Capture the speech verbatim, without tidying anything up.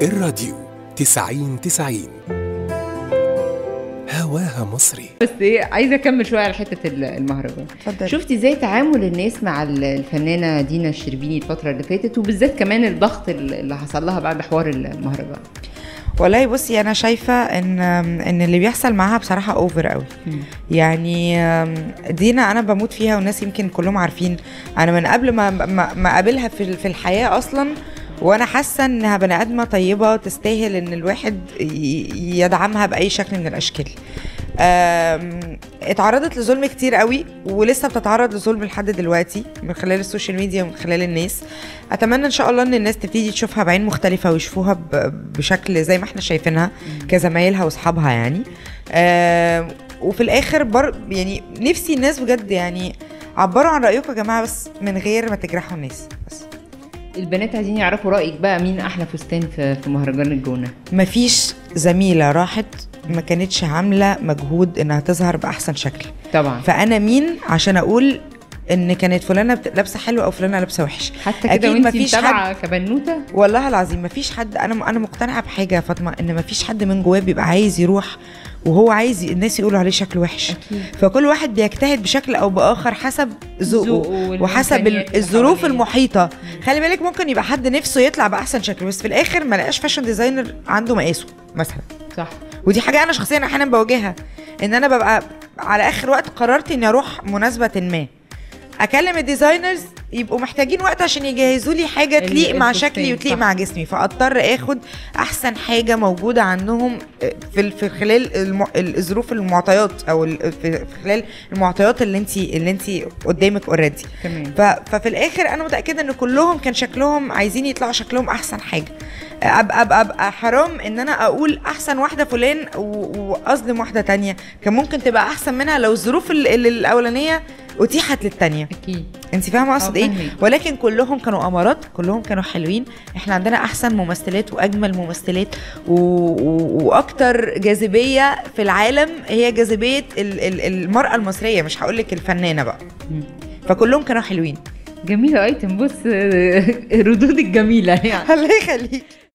الراديو تسعين تسعين هواها مصري. بس ايه، عايزه اكمل شويه على حته المهرجان. شفتي ازاي تعامل الناس مع الفنانه دينا الشربيني الفتره اللي فاتت، وبالذات كمان الضغط اللي حصل لها بعد حوار المهرجان؟ والله بصي، انا شايفه ان ان اللي بيحصل معاها بصراحه اوفر قوي. يعني دينا انا بموت فيها، والناس يمكن كلهم عارفين انا من قبل ما ما اقابلها في في الحياه اصلا، وانا حاسه انها بني ادمه طيبه تستاهل ان الواحد يدعمها باي شكل من الاشكال. اتعرضت لظلم كتير قوي، ولسه بتتعرض لظلم لحد دلوقتي من خلال السوشيال ميديا ومن خلال الناس. اتمنى ان شاء الله ان الناس تبتدي تشوفها بعين مختلفه ويشوفوها بشكل زي ما احنا شايفينها كزمايلها واصحابها يعني. وفي الاخر بر يعني نفسي الناس بجد يعني عبروا عن رايكم يا جماعه، بس من غير ما تجرحوا الناس. بس البنات عايزين يعرفوا رايك بقى، مين احلى فستان في في مهرجان الجونه؟ مفيش زميله راحت ما كانتش عامله مجهود انها تظهر باحسن شكل طبعا. فانا مين عشان اقول ان كانت فلانه لابسه حلو او فلانه لابسه وحش؟ حتى كده وانتي متابعه كبنوته؟ والله العظيم مفيش حد. انا انا مقتنعه بحاجه يا فاطمه، ان مفيش حد من جواه بيبقى عايز يروح وهو عايز الناس يقولوا عليه شكله وحش. أكيد. فكل واحد بيجتهد بشكل او باخر حسب ذوقه وحسب الظروف المحيطه. خلي بالك ممكن يبقى حد نفسه يطلع باحسن شكل، بس في الاخر ما لقاش فاشن ديزاينر عنده مقاسه مثلا. صح. ودي حاجه انا شخصيا احيانا بواجهها، ان انا ببقى على اخر وقت قررت اني اروح مناسبه ما، اكلم الديزاينرز يبقوا محتاجين وقت عشان يجهزوا لي حاجه تليق مع شكلي وتليق مع جسمي، فاضطر اخد احسن حاجه موجوده عندهم في في خلال الظروف المعطيات، او في خلال المعطيات اللي انت اللي انت قدامك اوريدي. ففي الاخر انا متاكده ان كلهم كان شكلهم عايزين يطلعوا شكلهم احسن حاجه. ابقى ابقى, أبقى حرام ان انا اقول احسن واحده فلان واظلم واحده تانية كان ممكن تبقى احسن منها لو الظروف الاولانيه اتيحت للتانية. اكيد. انت فاهمه اقصد ايه؟ ولكن كلهم كانوا امارات، كلهم كانوا حلوين. احنا عندنا احسن ممثلات واجمل ممثلات و... و... واكتر جاذبيه في العالم هي جاذبيه ال... ال... المراه المصريه، مش هقول لك الفنانه بقى. فكلهم كانوا حلوين. جميله ايتم. بص ردودك جميله يعني. الله يخليك.